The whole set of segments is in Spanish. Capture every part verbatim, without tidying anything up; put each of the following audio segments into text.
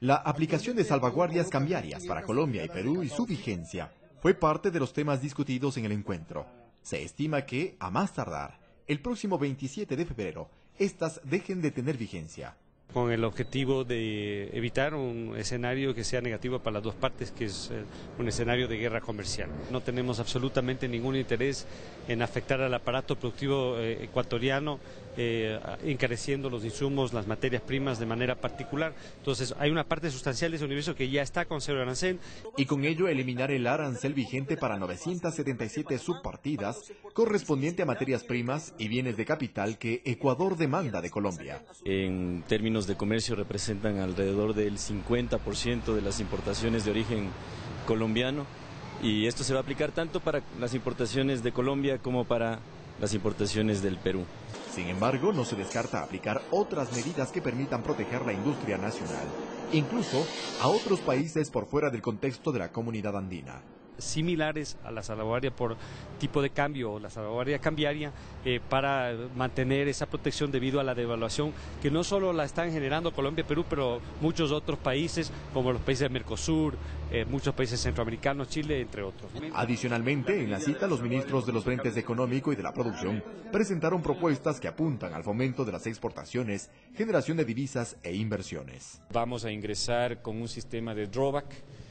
La aplicación de salvaguardias cambiarias para Colombia y Perú y su vigencia fue parte de los temas discutidos en el encuentro. Se estima que, a más tardar, el próximo veintisiete de febrero, estas dejen de tener vigencia. Con el objetivo de evitar un escenario que sea negativo para las dos partes, que es un escenario de guerra comercial. No tenemos absolutamente ningún interés en afectar al aparato productivo eh, ecuatoriano, eh, encareciendo los insumos, las materias primas de manera particular. Entonces hay una parte sustancial de ese universo que ya está con cero arancel. Y con ello eliminar el arancel vigente para novecientas setenta y siete subpartidas correspondiente a materias primas y bienes de capital que Ecuador demanda de Colombia. En términos de comercio representan alrededor del cincuenta por ciento de las importaciones de origen colombiano, y esto se va a aplicar tanto para las importaciones de Colombia como para las importaciones del Perú. Sin embargo, no se descarta aplicar otras medidas que permitan proteger la industria nacional, incluso a otros países por fuera del contexto de la comunidad andina. Similares a la salvaguardia por tipo de cambio o la salvaguardia cambiaria eh, para mantener esa protección debido a la devaluación que no solo la están generando Colombia y Perú, pero muchos otros países como los países del Mercosur, eh, muchos países centroamericanos, Chile, entre otros. Adicionalmente, en la cita, los ministros de los frentes económico y de la producción presentaron propuestas que apuntan al fomento de las exportaciones, generación de divisas e inversiones. Vamos a ingresar con un sistema de drawback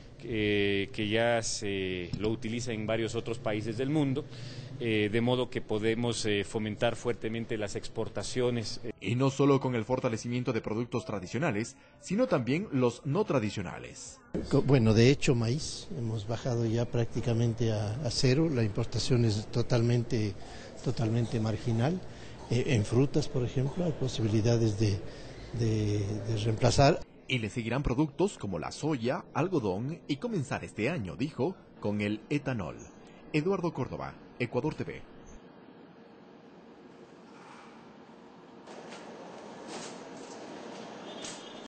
Eh, que ya se lo utiliza en varios otros países del mundo, eh, de modo que podemos eh, fomentar fuertemente las exportaciones. Y no solo con el fortalecimiento de productos tradicionales, sino también los no tradicionales. Bueno, de hecho, maíz, hemos bajado ya prácticamente a, a cero, la importación es totalmente, totalmente marginal. Eh, en frutas, por ejemplo, hay posibilidades de, de, de reemplazar. Y le seguirán productos como la soya, algodón y comenzar este año, dijo, con el etanol. Eduardo Córdoba, Ecuador T V.